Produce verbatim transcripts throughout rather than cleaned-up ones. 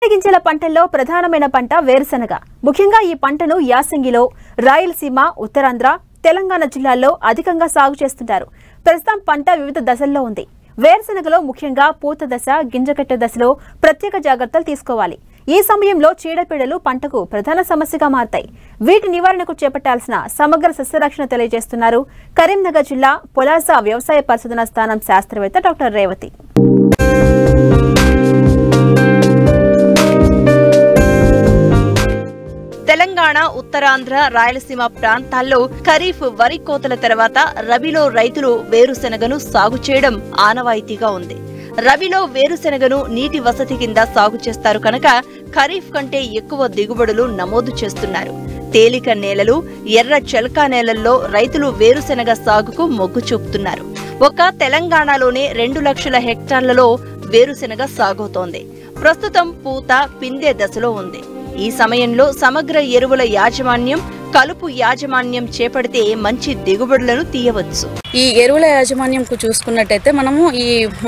నూనె గింజల పంటల్లో ప్రధానమైన పంట వేరుశనగ. ముఖ్యంగా ఈ పంటను యాసంగిలో రాయలసీమ, ఉత్తరాంధ్ర, తెలంగాణ జిల్లాల్లో అధికంగా సాగు చేస్తుంటారు. ప్రస్తుతం పంట వివిధ దశల్లో ఉంది. వేరుశనగలో ముఖ్యంగా పూత దశ, గింజకట్టే దశలో ప్రత్యేక జాగ్రత్తలు తీసుకోవాలి. ఈ సమయంలో చీడపీడలు పంటకు ప్రధాన సమస్యగా మారతాయి. వీటి నివారణకు చేపట్టాల్సిన సమగ్ర సస్యరక్షణ తెలియజేస్తున్నారు కరీంనగర్ జిల్లా పొలాస వ్యవసాయ పరిశోధనా స్థానం శాస్త్రవేత్త డాక్టర్ రేవతి. తెలంగాణ, ఉత్తరాంధ్ర, రాయలసీమ ప్రాంతాల్లో ఖరీఫ్ వరి కోతల తర్వాత రబీలో రైతులు వేరుశెనగను సాగు చేయడం ఆనవాయితీగా ఉంది. రబీలో వేరుశెనగను నీటి వసతి కింద సాగు చేస్తారు కనుక ఖరీఫ్ కంటే ఎక్కువ దిగుబడులు నమోదు చేస్తున్నారు. తేలిక నేలలు, ఎర్ర చెలకా నేలల్లో రైతులు వేరుశెనగ సాగుకు మొగ్గు చూపుతున్నారు. ఒక తెలంగాణలోనే రెండు లక్షల హెక్టార్లలో వేరుశెనగ సాగుతోంది. ప్రస్తుతం పూత, పిందె దశలో ఉంది. ఈ సమయంలో సమగ్ర ఎరువుల యాజమాన్యం, కలుపు యాజమాన్యం చేపడితే మంచి దిగుబడులను తీయవచ్చు. ఈ ఎరువుల యాజమాన్యంకు చూసుకున్నట్టయితే మనము ఈ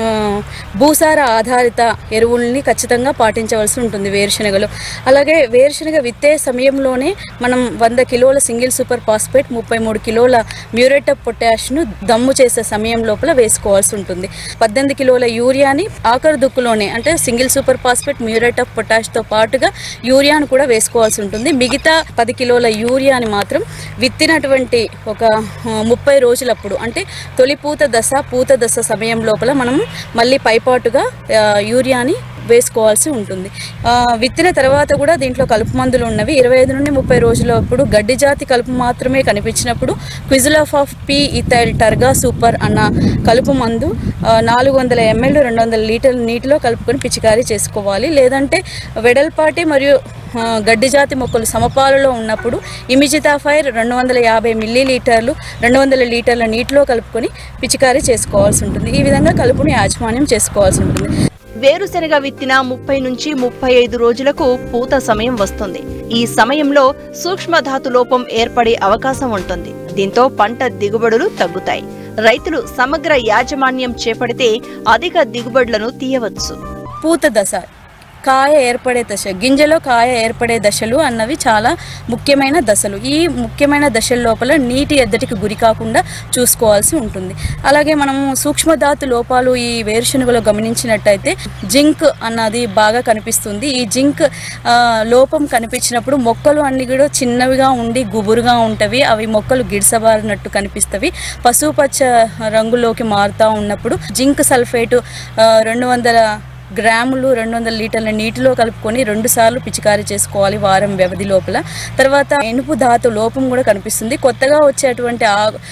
భూసార ఆధారిత ఎరువుల్ని ఖచ్చితంగా పాటించవలసి ఉంటుంది వేరుశనగలో. అలాగే వేరుశనగ విత్తే సమయంలోనే మనం వంద కిలోల సింగిల్ సూపర్ ఫాస్ఫేట్, ముప్పై మూడు కిలోల మ్యూరేట్ ఆఫ్ పొటాష్ను దమ్ము చేసే సమయం లోపల వేసుకోవాల్సి ఉంటుంది. పద్దెనిమిది కిలోల యూరియాని ఆఖరి దుక్కులోనే, అంటే single super phosphate, muriate of పొటాష్తో పాటుగా యూరియాను కూడా వేసుకోవాల్సి ఉంటుంది. మిగతా పది కిలోల యూరియాని మాత్రం విత్తినటువంటి ఒక ముప్పై రోజులప్పుడు, అంటే తొలి పూత దశ, పూత దశ సమయం లోపల మనం మళ్ళీ పైపాటుగా యూరియాని వేసుకోవాల్సి ఉంటుంది. విత్తిన తర్వాత కూడా దీంట్లో కలుపు మందులు ఉన్నవి. ఇరవై ఐదు నుండి ముప్పై రోజులప్పుడు గడ్డి జాతి కలుపు మాత్రమే కనిపించినప్పుడు quizalofop ethyl Targa super అన్న కలుపు మందు నాలుగు వందల ఎంఎల్ రెండు వందల లీటర్ల నీటిలో కలుపుకొని పిచికారీ చేసుకోవాలి. లేదంటే వెడల్పాటి మరియు గడ్డి జాతి మొక్కలు సమపాలలో ఉన్నప్పుడు ఇమిజితాఫైర్ రెండు వందల యాభై మిల్లీ లీటర్లు రెండు వందల లీటర్ల నీటిలో కలుపుకొని పిచికారీ చేసుకోవాల్సి ఉంటుంది. ఈ విధంగా కలుపుని యాజమాన్యం చేసుకోవాల్సి ఉంటుంది. వేరుశెనగ విత్తిన ముప్పై నుంచి ముప్పై ఐదు రోజులకు పూత సమయం వస్తుంది. ఈ సమయంలో సూక్ష్మధాతు లోపం ఏర్పడే అవకాశం ఉంటుంది. దీంతో పంట దిగుబడులు తగ్గుతాయి. రైతులు సమగ్ర యాజమాన్యం చేపడితే అధిక దిగుబడులను తీయవచ్చు. పూత దశ, కాయ ఏర్పడే దశ, గింజలో కాయ ఏర్పడే దశలు అన్నవి చాలా ముఖ్యమైన దశలు. ఈ ముఖ్యమైన దశల లోపల నీటి ఎద్దటికి గురి కాకుండా చూసుకోవాల్సి ఉంటుంది. అలాగే మనము సూక్ష్మధాతు లోపాలు ఈ వేరుశనగలో గమనించినట్టయితే జింక్ అన్నది బాగా కనిపిస్తుంది. ఈ జింక్ లోపం కనిపించినప్పుడు మొక్కలు అన్ని కూడా చిన్నవిగా ఉండి గుబురుగా ఉంటవి. అవి మొక్కలు గిడిసబారినట్టు కనిపిస్తవి. పసుపుపచ్చ రంగులోకి మారుతూ ఉన్నప్పుడు జింక్ సల్ఫేటు రెండు వందల గ్రాములు రెండు వందల లీటర్ల నీటిలో కలుపుకొని రెండు సార్లు పిచికారీ చేసుకోవాలి వారం వ్యవధి లోపల. తర్వాత ఇనుపు ధాతు లోపం కూడా కనిపిస్తుంది. కొత్తగా వచ్చేటువంటి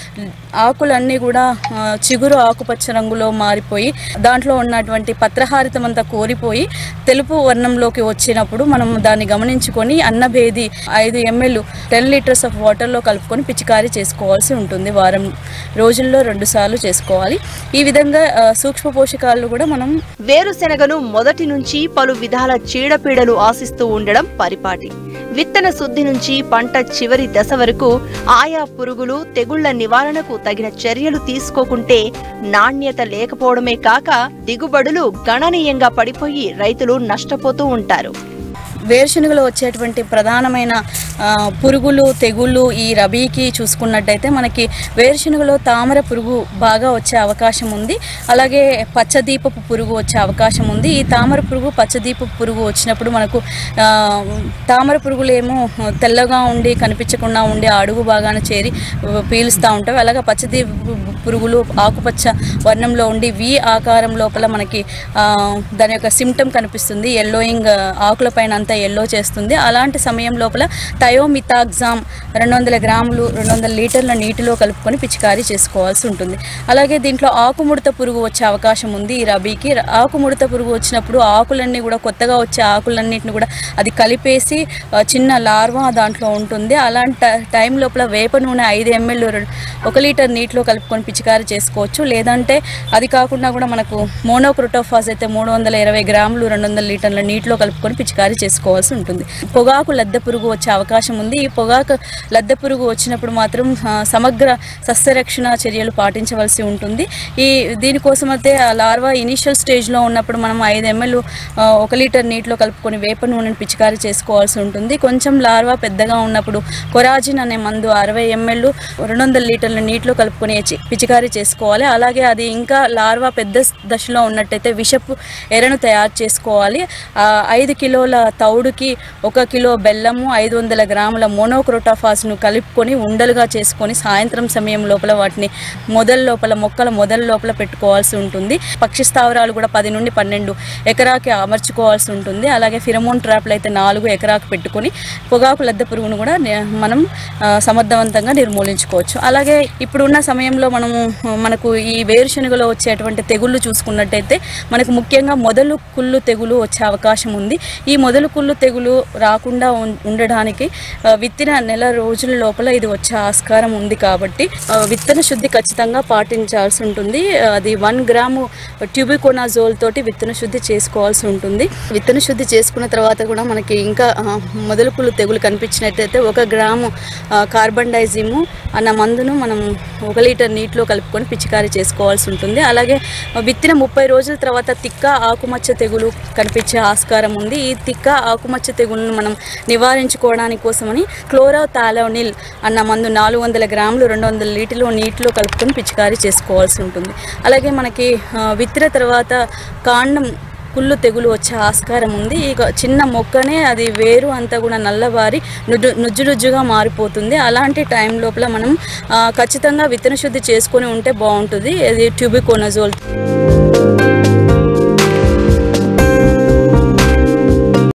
ఆకులన్నీ కూడా చిగురు ఆకుపచ్చ రంగులో మారిపోయి దాంట్లో ఉన్నటువంటి పత్రహారితం అంతా కోరిపోయి తెలుపు వర్ణంలోకి వచ్చినప్పుడు మనం దాన్ని గమనించుకొని అన్నభేది ఐదు ఎంఎల్ టెన్ లీటర్స్ ఆఫ్ వాటర్లో కలుపుకొని పిచికారీ చేసుకోవాల్సి ఉంటుంది. వారం రోజుల్లో రెండు సార్లు చేసుకోవాలి. ఈ విధంగా సూక్ష్మ పోషకాలు కూడా మనం వేరుశెనగ మొదటి నుంచి పలు విధాల చీడపీడలు ఆశిస్తూ ఉండడం పరిపాటి. విత్తన శుద్ధి నుంచి పంట చివరి దశ వరకు ఆయా పురుగులు, తెగుళ్ల నివారణకు తగిన చర్యలు తీసుకోకుంటే నాణ్యత లేకపోవడమే కాక దిగుబడులు గణనీయంగా పడిపోయి రైతులు నష్టపోతూ ఉంటారు. వేరుశనగలో వచ్చేటువంటి ప్రధానమైన పురుగులు, తెగుళ్ళు ఈ రబీకి చూసుకున్నట్టయితే మనకి వేరుశనగలో తామర పురుగు బాగా వచ్చే అవకాశం ఉంది. అలాగే పచ్చదీపపు పురుగు వచ్చే అవకాశం ఉంది. ఈ తామర పురుగు, పచ్చదీపపు పురుగు వచ్చినప్పుడు మనకు తామర పురుగులు ఏమో తెల్లగా ఉండి కనిపించకుండా ఉండి అడుగు బాగానే చేరి పీలుస్తూ ఉంటాయి. అలాగే పచ్చదీపపు పురుగులు ఆకుపచ్చ వర్ణంలో ఉండి వి ఆకారం లోపల మనకి దాని యొక్క సిమ్టమ్ కనిపిస్తుంది. ఎల్లోయింగ్ ఆకుల పైన అంతా ఎల్లో చేస్తుంది. అలాంటి సమయం లోపల థయోమిథాగ్జామ్ రెండు వందల గ్రాములు రెండు వందల లీటర్ల నీటిలో కలుపుకొని పిచికారీ చేసుకోవాల్సి ఉంటుంది. అలాగే దీంట్లో ఆకుముడత పురుగు వచ్చే అవకాశం ఉంది. ఈ రబీకి ఆకుముడత పురుగు వచ్చినప్పుడు ఆకులన్నీ కూడా కొత్తగా వచ్చే ఆకులన్నింటిని కూడా అది కలిపేసి చిన్న లార్వా దాంట్లో ఉంటుంది. అలాంటి టైం లోపల వేప నూనె ఐదు ఎంఎల్ ఒక లీటర్ నీటిలో కలుపుకొని పిచికారీ చేసుకోవచ్చు. లేదంటే అది కాకుండా కూడా మనకు మోనోక్రోటోఫాస్ అయితే మూడు వందల ఇరవై గ్రాములు రెండు వందల లీటర్ల నీటిలో కలుపుకొని పిచికారీ చేసుకోవాల్సి ఉంటుంది. పొగాకు లద్దె పురుగు వచ్చే అవకాశం అవకాశం ఉంది. ఈ పొగాకు లద్దె పురుగు వచ్చినప్పుడు మాత్రం సమగ్ర సస్యరక్షణ చర్యలు పాటించవలసి ఉంటుంది. ఈ దీనికోసం అయితే ఆ లార్వా ఇనీషియల్ స్టేజ్లో ఉన్నప్పుడు మనం ఐదు ఎంఎల్ ఒక లీటర్ నీటిలో కలుపుకొని వేప నూనెను పిచికారీ చేసుకోవాల్సి ఉంటుంది. కొంచెం లార్వా పెద్దగా ఉన్నప్పుడు కొరాజిన్ అనే మందు అరవై ఎంఎల్ రెండు వందల లీటర్ల నీటిలో కలుపుకొని పిచికారీ చేసుకోవాలి. అలాగే అది ఇంకా లార్వా పెద్ద దశలో ఉన్నట్టయితే విషపు ఎరను తయారు చేసుకోవాలి. ఐదు కిలోల తౌడుకి ఒక కిలో బెల్లము ఐదు వందల గ్రాముల మోనోక్రోటోఫాస్ను కలుపుకొని ఉండలుగా చేసుకొని సాయంత్రం సమయం లోపల వాటిని మొదల లోపల మొక్కల మొదల లోపల పెట్టుకోవాల్సి ఉంటుంది. పక్షి స్థావరాలు కూడా పది నుండి పన్నెండు ఎకరాకి అమర్చుకోవాల్సి ఉంటుంది. అలాగే ఫిరమోన్ ట్రాప్లు అయితే నాలుగు ఎకరాకు పెట్టుకొని పొగాకు లద్దె పురుగును కూడా మనం సమర్థవంతంగా నిర్మూలించుకోవచ్చు. అలాగే ఇప్పుడున్న సమయంలో మనము మనకు ఈ వేరుశనగలో వచ్చేటువంటి తెగుళ్ళు చూసుకున్నట్టయితే మనకు ముఖ్యంగా మొదలు కుళ్ళు తెగులు వచ్చే అవకాశం ఉంది. ఈ మొదలు కుళ్ళు తెగులు రాకుండా ఉండడానికి విత్తిన నెల రోజుల లోపల ఇది వచ్చే ఆస్కారం ఉంది. కాబట్టి విత్తన శుద్ధి ఖచ్చితంగా పాటించాల్సి ఉంటుంది. అది వన్ గ్రాము ట్యూబికోనాజోల్ తోటి విత్తన శుద్ధి చేసుకోవాల్సి ఉంటుంది. విత్తన శుద్ధి చేసుకున్న తర్వాత కూడా మనకి ఇంకా మొదలు కుళ్ళు తెగులు కనిపించినట్టయితే ఒక గ్రాము కార్బన్ డైజిము అన్న మందును మనం ఒక లీటర్ నీటిలో కలుపుకొని పిచికారీ చేసుకోవాల్సి ఉంటుంది. అలాగే విత్తిన ముప్పై రోజుల తర్వాత తిక్క ఆకుమచ్చ తెగులు కనిపించే ఆస్కారం ఉంది. ఈ తిక్క ఆకుమచ్చ తెగులను మనం నివారించుకోవడానికి కోసమని క్లోరోథాలోనిల్ అన్న మందు నాలుగు వందల గ్రాములు రెండు వందల లీటర్లు నీటిలో కలుపుకొని పిచికారీ చేసుకోవాల్సి ఉంటుంది. అలాగే మనకి విత్తిన తర్వాత కాండం కుళ్ళు తెగులు వచ్చే ఆస్కారం ఉంది. ఈ చిన్న మొక్కనే అది వేరు అంతా కూడా నల్లబారి నుజ్జు నుజ్జు నుజ్జుగా మారిపోతుంది. అలాంటి టైం లోపల మనం ఖచ్చితంగా విత్తన శుద్ధి చేసుకొని ఉంటే బాగుంటుంది. అది ట్యూబికోనజోల్.